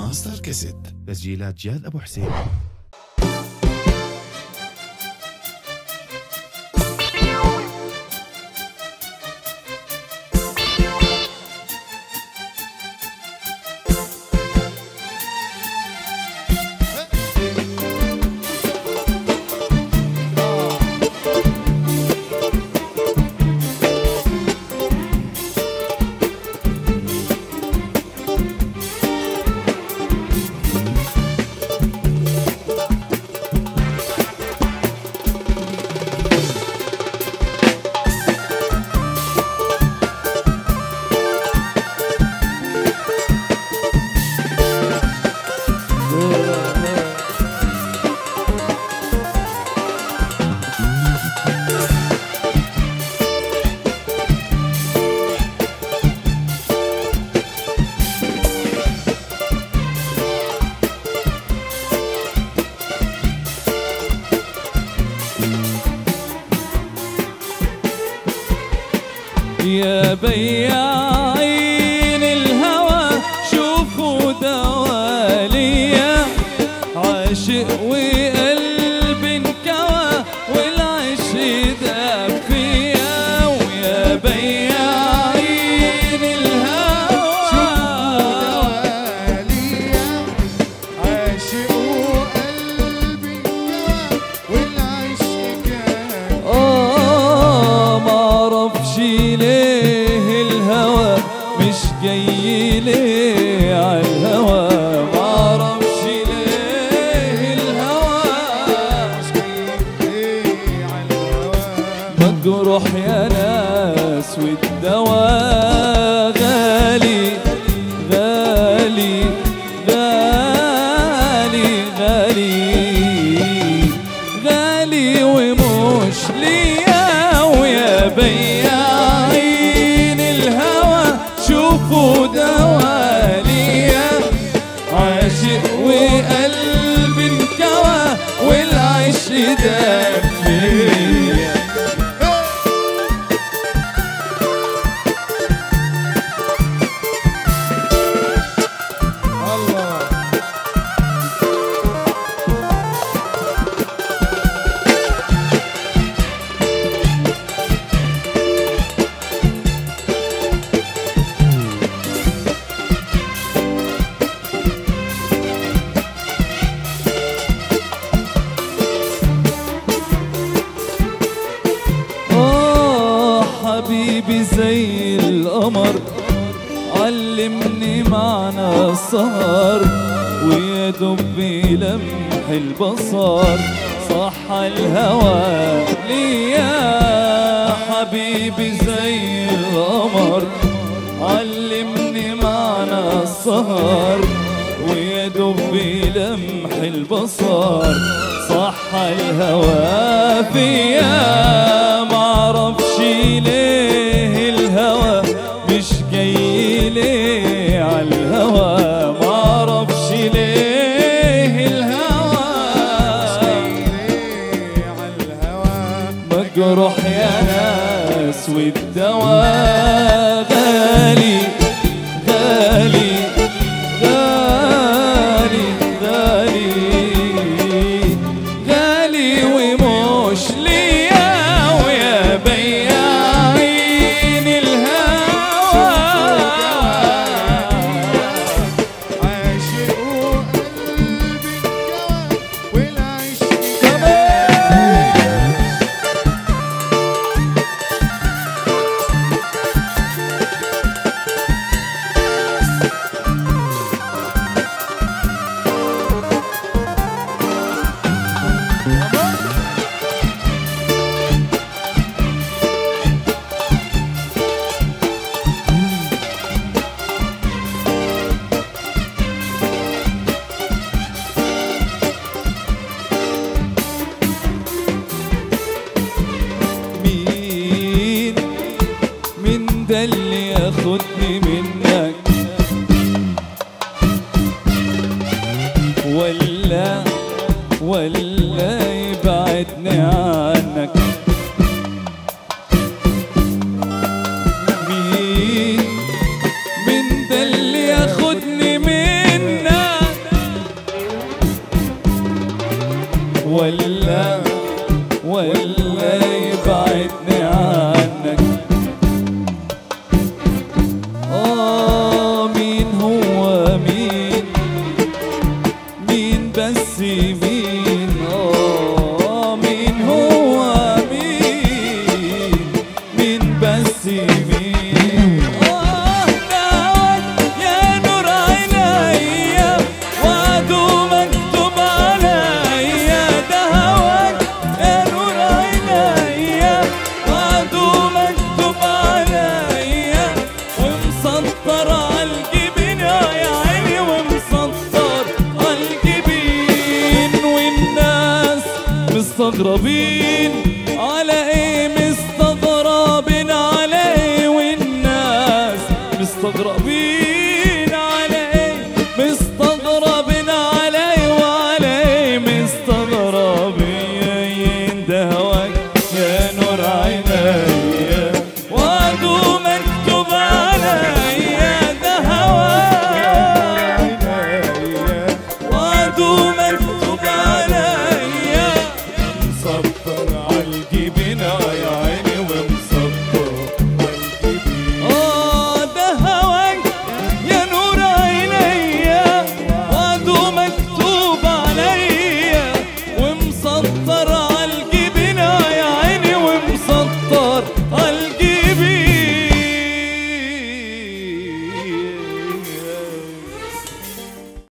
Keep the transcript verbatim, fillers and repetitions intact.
ماستر كاسيت، تسجيلات جاد أبو حسين. يا بياعين الهوى شوفوا دواليا، عاشق وقلب انكوى والعشق داب فيا. ويا بياعين الهوى شوفوا دواليا، عاشق وقلب انكوى والعشق كان. اه معرفش ليه الهوى مش جاي ليه عالهوى، معرفش ليه الهوى مش جاي عالهوى. مجروح يا ناس والدواء غالي غالي غالي غالي غالي ومش ليا. ويا بياعين الهوى شوفوا دواليا، عاشق وقلب انكوى والعشق داب فيا. الله آه حبيبي زي القمر علمني معنى السهر، ويا دوب لمح البصر صح الهوى ليا. حبيبي زي القمر علمني معنى السهر، ويا دوب لمح البصر صح الهوى فيا. معرفش ليه الهوى مش جاي ليه عالهوى، معرفش ليه الهوى مجروح يا ناس والدواء غالي غالي غالي غالي غالي ومش ليا. ويا بياعين الهوى عاشق وقلب انكوى والعشق مين مين ده اللي ياخدني منك، ولا ولا يبعدني عنك. مين مين ده اللي ياخدني منك، نسيمين. آه دعوك يا نور عينيا وعده مكتوب عليا، ده هواك يا نور عينيا وعده مكتوب عليا، ومسطر عالجبين يا عيني ومسطر عالجبين، والناس مستغربين على ايه، مستغربين على ايه، والناس مستغربين